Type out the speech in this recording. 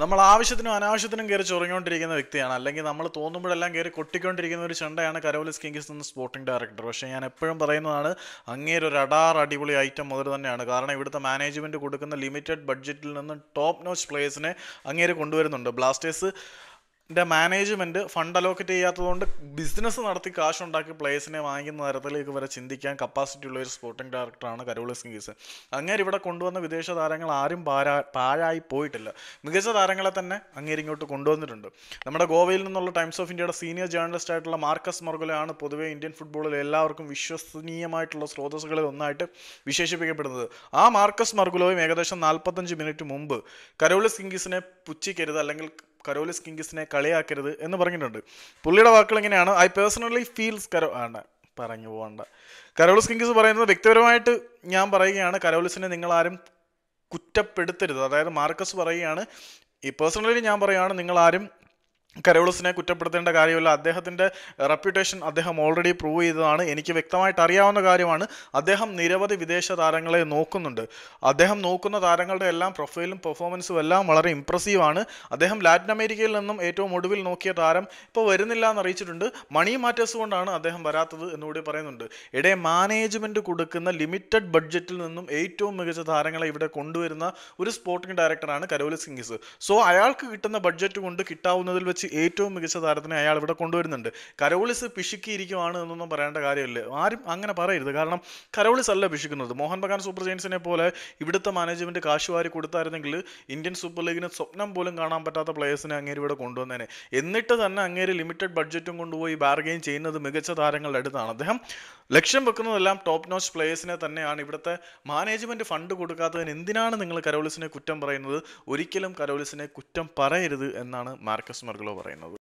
നമ്മൾ ആവശ്യത്തിനും അനാവശ്യത്തിനും കയറി ചൊറിഞ്ഞുകൊണ്ടിരിക്കുന്ന വ്യക്തിയാണ്, അല്ലെങ്കിൽ നമ്മൾ തോന്നുമ്പോഴെല്ലാം കയറി കൊട്ടിക്കൊണ്ടിരിക്കുന്ന ഒരു ചെണ്ടയാണ് കരോലിസ് കിങ്കിസ് എന്ന സ്പോർട്ടിംഗ് ഡയറക്ടർ. പക്ഷേ ഞാൻ എപ്പോഴും പറയുന്നതാണ്, അങ്ങേര് ഒരു അടിപൊളി ഐറ്റം മുതൽ തന്നെയാണ്. കാരണം ഇവിടുത്തെ മാനേജ്മെൻറ്റ് കൊടുക്കുന്ന ലിമിറ്റഡ് ബഡ്ജറ്റിൽ നിന്ന് ടോപ്പ് നോച്ച് പ്ലേയേഴ്സിനെ അങ്ങേര് കൊണ്ടുവരുന്നുണ്ട്. ബ്ലാസ്റ്റേഴ്സ് മാനേജ്മെൻറ്റ് ഫണ്ട് അലോക്കേറ്റ് ചെയ്യാത്തതുകൊണ്ട് ബിസിനസ് നടത്തി കാശുണ്ടാക്കി പ്ലേയേഴ്സിനെ വാങ്ങിക്കുന്ന തരത്തിലേക്ക് വരെ ചിന്തിക്കാൻ കപ്പാസിറ്റി ഉള്ള ഒരു സ്പോർട്ടിംഗ് ഡയറക്ടറാണ് കരോലിസ് കിങ്കിസ്. അങ്ങേര് ഇവിടെ കൊണ്ടുവന്ന വിദേശ താരങ്ങൾ ആരും പാഴായി പോയിട്ടില്ല. മികച്ച താരങ്ങളെ തന്നെ അങ്ങേര് ഇങ്ങോട്ട് കൊണ്ടുവന്നിട്ടുണ്ട്. നമ്മുടെ ഗോവയിൽ നിന്നുള്ള ടൈംസ് ഓഫ് ഇന്ത്യയുടെ സീനിയർ ജേർണലിസ്റ്റ് ആയിട്ടുള്ള മാർക്കസ് മർഗുലയാണ് പൊതുവെ ഇന്ത്യൻ ഫുട്ബോളിൽ എല്ലാവർക്കും വിശ്വസനീയമായിട്ടുള്ള സ്രോതസ്സുകളിൽ ഒന്നായിട്ട് വിശേഷിപ്പിക്കപ്പെടുന്നത്. ആ മാർക്കസ് മർഗുലോയും ഏകദേശം 45 മിനിറ്റ് മുമ്പ് കരോലിസ് കിങ്കിസിനെ പുച്ഛിക്കരുത്, അല്ലെങ്കിൽ കരോലിസ് കിങ്കിസിനെ കളിയാക്കരുത് എന്ന് പറഞ്ഞിട്ടുണ്ട്. പുള്ളിയുടെ വാക്കുകൾ എങ്ങനെയാണ്? ഐ പേഴ്സണലി ഫീൽസ് പറഞ്ഞു പോകണ്ട. കരോലിസ് കിങ്കിസ് പറയുന്നത്, വ്യക്തിപരമായിട്ട് ഞാൻ പറയുകയാണ്, കരോലിസിനെ നിങ്ങളാരും കുറ്റപ്പെടുത്തരുത്. അതായത് മാർക്കസ് പറയുകയാണ്, ഈ പേഴ്സണലി ഞാൻ പറയുകയാണ്, നിങ്ങളാരും കരോളിസിനെ കുറ്റപ്പെടുത്തേണ്ട കാര്യമില്ല. അദ്ദേഹത്തിൻ്റെ റെപ്യൂട്ടേഷൻ അദ്ദേഹം ഓൾറെഡി പ്രൂവ് ചെയ്തതാണ്. എനിക്ക് വ്യക്തമായിട്ട് അറിയാവുന്ന കാര്യമാണ്. അദ്ദേഹം നിരവധി വിദേശ താരങ്ങളെ നോക്കുന്നുണ്ട്. അദ്ദേഹം നോക്കുന്ന താരങ്ങളുടെ എല്ലാം പ്രൊഫൈലും പെർഫോമൻസും എല്ലാം വളരെ ഇംപ്രസീവാണ്. അദ്ദേഹം ലാറ്റിൻ അമേരിക്കയിൽ നിന്നും ഏറ്റവും ഒടുവിൽ നോക്കിയ താരം ഇപ്പോൾ വരുന്നില്ല എന്ന് അറിയിച്ചിട്ടുണ്ട്. മണി മാറ്റേഴ്സ് കൊണ്ടാണ് അദ്ദേഹം വരാത്തത് എന്നുകൂടി പറയുന്നുണ്ട്. ഇടെ മാനേജ്മെൻറ്റ് കൊടുക്കുന്ന ലിമിറ്റഡ് ബഡ്ജറ്റിൽ നിന്നും ഏറ്റവും മികച്ച താരങ്ങളെ ഇവിടെ കൊണ്ടുവരുന്ന ഒരു സ്പോർട്ടിംഗ് ഡയറക്ടറാണ് കരോലിസ് കിങ്കിസ്. സോ അയാൾക്ക് കിട്ടുന്ന ബഡ്ജറ്റ് കൊണ്ട് കിട്ടാവുന്നതിൽ വെച്ച് ഏറ്റവും മികച്ച താരത്തിനെ അയാൾ ഇവിടെ കൊണ്ടുവരുന്നുണ്ട്. കരോളിസ് പിശുക്കിയിരിക്കുവാണ് എന്നൊന്നും പറയേണ്ട കാര്യമില്ല. ആരും അങ്ങനെ പറയരുത്. കാരണം കരോളിസ് അല്ല പിശുക്കുന്നത്. മോഹൻ ബഗാൻ സൂപ്പർ ജയൻസിനെ പോലെ ഇവിടുത്തെ മാനേജ്മെൻറ്റ് കാശുവാരി കൊടുത്തായിരുന്നെങ്കിൽ ഇന്ത്യൻ സൂപ്പർ ലീഗിന് സ്വപ്നം പോലും കാണാൻ പറ്റാത്ത പ്ലേയേഴ്സിനെ അങ്ങേര് ഇവിടെ കൊണ്ടുവന്നേനെ. എന്നിട്ട് തന്നെ അങ്ങേര് ലിമിറ്റഡ് ബഡ്ജറ്റും കൊണ്ടുപോയി ബാർഗെയിൻ ചെയ്യുന്നത് മികച്ച താരങ്ങളുടെ അടുത്താണ്. അദ്ദേഹം ലക്ഷ്യം വെക്കുന്നതെല്ലാം ടോപ്പ് നോച്ച് പ്ലേയേഴ്സിനെ തന്നെയാണ്. ഇവിടുത്തെ മാനേജ്മെൻറ്റ് ഫണ്ട് കൊടുക്കാത്തതിന് എന്തിനാണ് നിങ്ങൾ കരോളിസിനെ കുറ്റം പറയുന്നത്? ഒരിക്കലും കരോളിസിനെ കുറ്റം പറയരുത് എന്നാണ് മാർക്കസ് മർഗുലോ പറയുന്നത്.